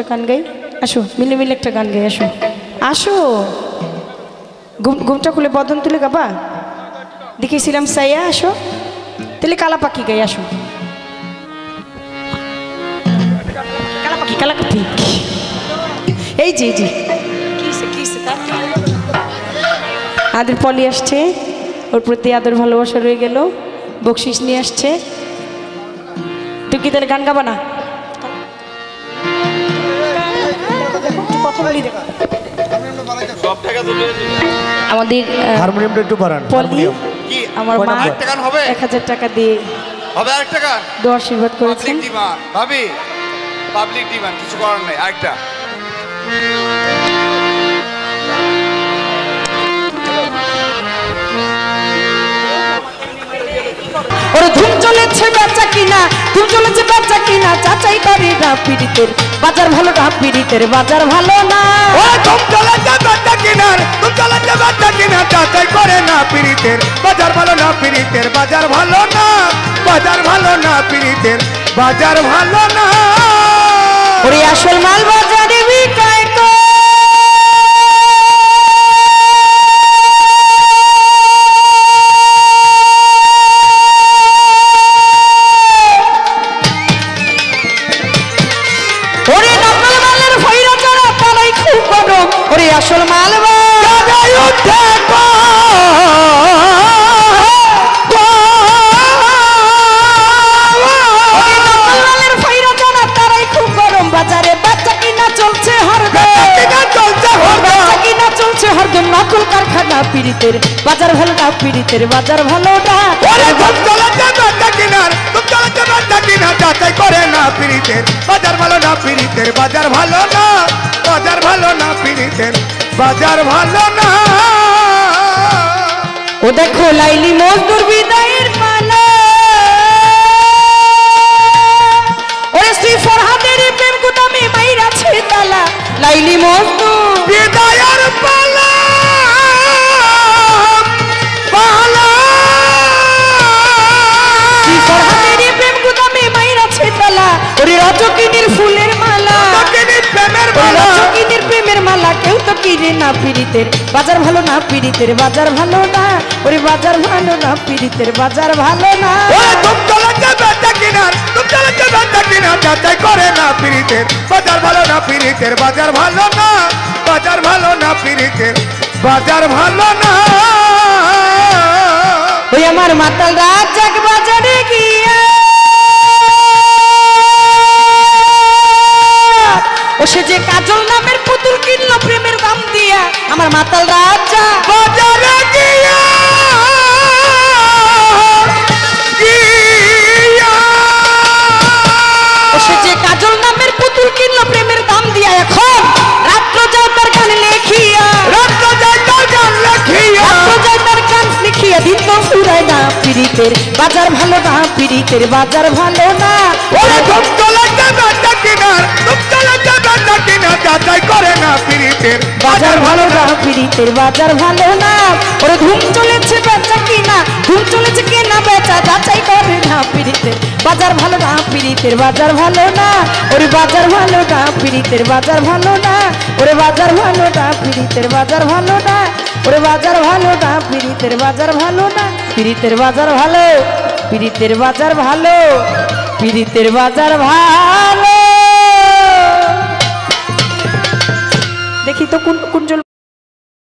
গান গাই আসো, মিলে মিলে একটা গান গাই আসো, আসো ঘুমটা খুলে বদন তুলে গাবা দেখেছিলাম সাইয়া, আসো তাহলে কালা পাখি গাই আসো, কালা পাখি কালা পাখি এই জি জি আদের পলি আসছে, ওর প্রতি আদর ভালোবাসা রয়ে গেল, বকশিস নিয়ে আসছে। তুই কি তাহলে গান গাবা না? আমাদের হারমোনিয়ামটা একটু বাড়ান। পলি আমার মা 1000 টাকা দিয়ে হবে, আরেকটা গান দোয়া আশীর্বাদ করেছেন। ভাবি পাবলিক ডিমান্ড, কিছু করার নাই, আরেকটা। ওরে ধুম চলেছে বাচ্চা কিনা, ধুম চলেছে বাচ্চা কিনা, চাচাই করে না পীড়িতের বাজার ভালো না, পীড়িতের বাজার ভালো না। ও ধুম চলেছে বাচ্চা কিনার, ধুম চলেছে বাচ্চা কিনা, চাচাই করে না পীড়িতের বাজার ভালো না, পীড়িতের বাজার ভালো না, বাজার ভালো না, পীড়িতের বাজার ভালো না। ওরে আসল মাল বাজারে বিকায় তো, ওরে নকল মালের ভৈরা চড়া পালাই খুব গরম, ওরে আসল মাল বাজারে উঠে নকল কারখানা, পীড়িতের বাজার ভালো না, পীড়িতের বাজার ভালো না। ওরে ধুম চলেছে বাচ্চা কিনার, ধুম চলেছে বাচ্চা কিনা, চাচাই করে না পীড়িতের বাজার ভালো না, পীড়িতের বাজার ভালো না, বাজার ভালো না, পীড়িতের বাজার ভালো না। ও দেখো লাইলি মজদুর বিদায়ের পালা, ওরে শ্রী ফরহাদের প্রেম গুদামে মাইরা ছে তালা, লাইলি মজদুর বিদায়ের পালা পালা, শ্রী ফরহাদের প্রেম গুদামে মাইরা ছে তালা, ওরে রজকিনীর ফুলের মালা, রজকিনীর প্রেমের মালা, রজকিনীর প্রেমের মালা, কেউ তো কিনে না, পীড়িতের বাজার ভালো না, পীড়িতের বাজার ভালো না, ওরে বাজার ভালো না, পীড়িতের বাজার ভালো না। ওরে ধুম চলেছে বাচ্চা কিনার, ধুম চলেছে বাচ্চা কিনা, চাচাই করে না পীড়িতের বাজার ভালো না, পীড়িতের বাজার ভালো না, বাজার ভালো না, পীড়িতের বাজার ভালো না। ওই আমার মাতাল রাত জাগ বাজারে গিয়া, ও সে যে কাজল নামের পুতুল কিনলো প্রেমের দাম দিয়া, আমার মাতাল রাজা বাজারে গিয়া ও সে যে কাজল নামের পুতুল কিনলো প্রেমের দাম দিয়া, এখন রাত্র যাও তার গান লেখিয়া, রাত্র যায় তার গান লেখিয়া, রাত্র যাও তার গান লিখিয়া, দিন তো ফুরায় না, পীড়িতের বাজার ভালো না, পীড়িতের বাজার ভালো না। ওরে ধুম চলেছে বাচ্চা কিনার, ধুম চলেছে বাচ্চা কিনা, চাচাই করে না পীড়িতের বাজার ভালো না, পীড়িতের বাজার ভালো না। ওরে ধুম চলেছে বেচা কিনা, ধুম চলেছে কেনা বেচা, যাচাই করে না, পীড়িতের বাজার ভালো না, পীড়িতের বাজার ভালো না, ওরে বাজার ভালো না, পীড়িতের বাজার ভালো না, ওরে বাজার ভালো না, পীড়িতের বাজার ভালো না, ওরে বাজার ভালো না, পীড়িতের বাজার ভালো না, পীড়িতের বাজার ভালো, পীড়িতের বাজার ভালো, পীড়িতের বাজার ভালো। দেখি তো কোন কোন